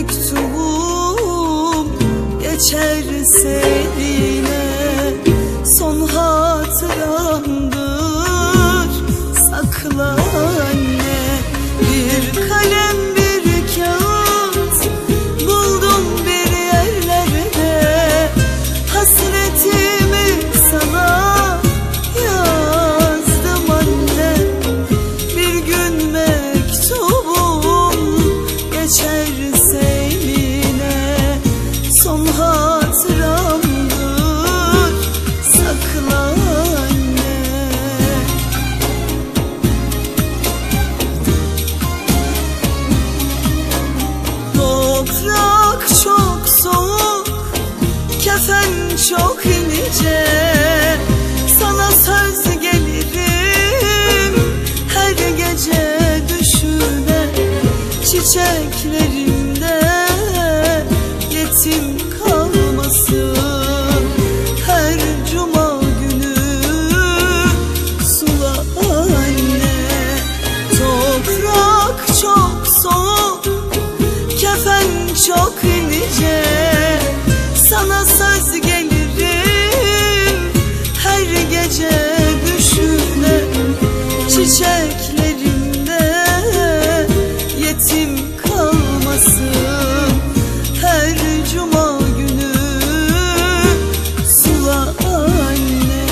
mektubum geçer seninle. Son hatıramdır, sakla anne. Bir kalem bir kağıt buldum bir yerlerde, hasretimi sana yazdım anne. Bir gün mektubum geçer seninle. Son hatıramdır, sakla anne. Toprak çok soğuk, kefen çok ince. Sana söz gelirim her gece düşüne. Çiçeklerimde yetim kalmasın, her cuma günü sula anne. Toprak çok soğuk, kefen çok ince. Sana söz gelirim her gece düşüne. Çiçeklerimde yetim kalmasın, her cuma günü sula anne.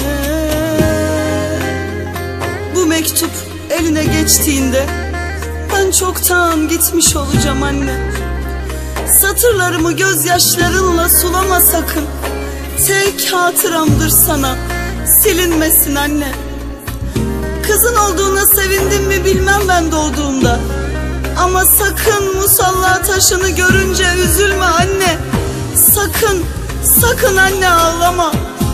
Bu mektup eline geçtiğinde ben çoktan gitmiş olacağım anne. Satırlarımı gözyaşlarınla sulama sakın. Tek hatıramdır sana, silinmesin anne. Kızın olduğuna sevindim mi bilmem ben doğduğumda. Ama sakın musalla taşını görünce üzülme anne. Sakın, sakın anne ağlama.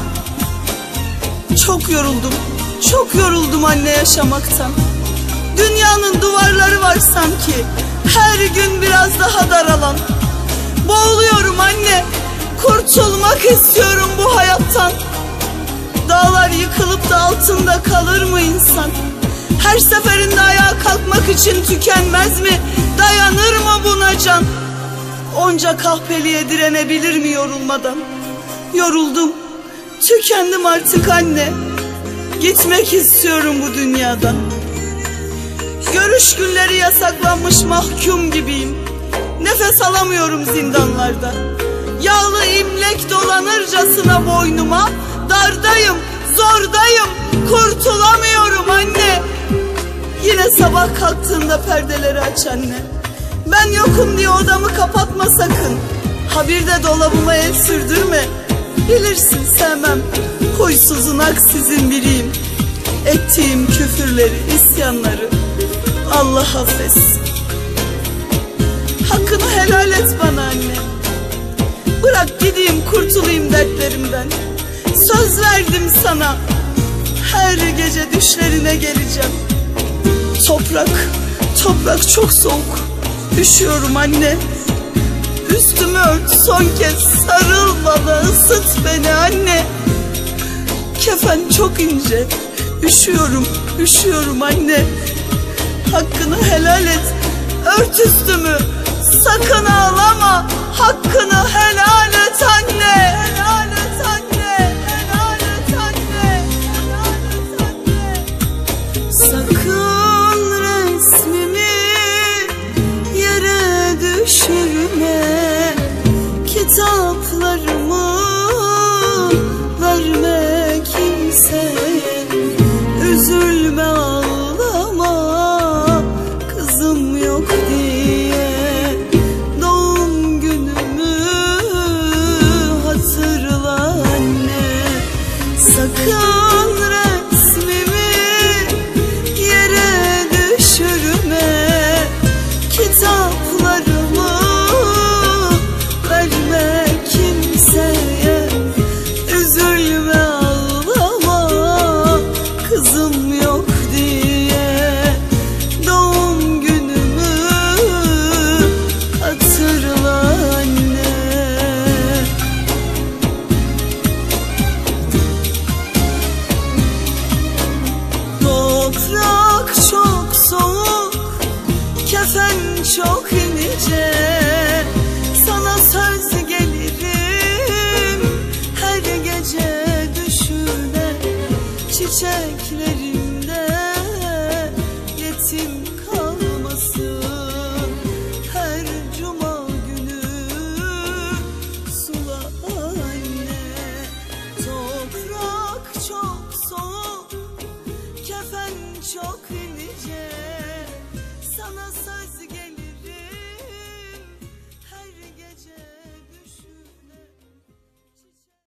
Çok yoruldum, çok yoruldum anne yaşamaktan. Dünyanın duvarları var sanki, her gün biraz daha daralan. Boğuluyorum anne, kurtulmak istiyorum bu hayattan. Dağlar yıkılıp da altında kalır mı insan? Her seferinde ayağa kalkmak için tükenmez mi? Dayanır mı buna can? Onca kahpeliğe direnebilir mi yorulmadan? Yoruldum, tükendim artık anne. Gitmek istiyorum bu dünyadan. Görüş günleri yasaklanmış mahkum gibiyim. Nefes alamıyorum zindanlarda. Yağlı imlek dolanırcasına boynuma. Dardayım, zordayım, kurtulamıyorum anne. Yine sabah kalktığında perdeleri aç anne. Ben yokum diye odamı kapatma sakın. Ha bir de dolabıma el sürdürme. Bilirsin sevmem, huysuzun aksizin biriyim. Ettiğim küfürleri, isyanları Allah affetsin. Hakkını helal et bana anne. Bırak gideyim, kurtulayım dertlerimden. Söz verdim sana, her gece düşlerine geleceğim. Toprak, toprak çok soğuk, üşüyorum anne. Üstümü ört, son kez sarıl bana, ısıt beni anne. Kefen çok ince, üşüyorum, üşüyorum anne. Hakkını helal et, ört üstümü, sakın ağlama. Hakkını helal et anne. Helal et anne, helal et anne, helal et anne. Sakın resmimi yere düşürme. Kitaplarımı verme kimseye. Üzülme, ağlama, kızım yok diye. Doğum günümü hatırla anne. Sakın resmimi yere düşürme. Kitaplarımı verme kimseye. Üzülme, ağlama, kızım yok diye. Doğum günümü hatırla anne. Toprak çok soğuk, kefen çok ince. çiçeklerim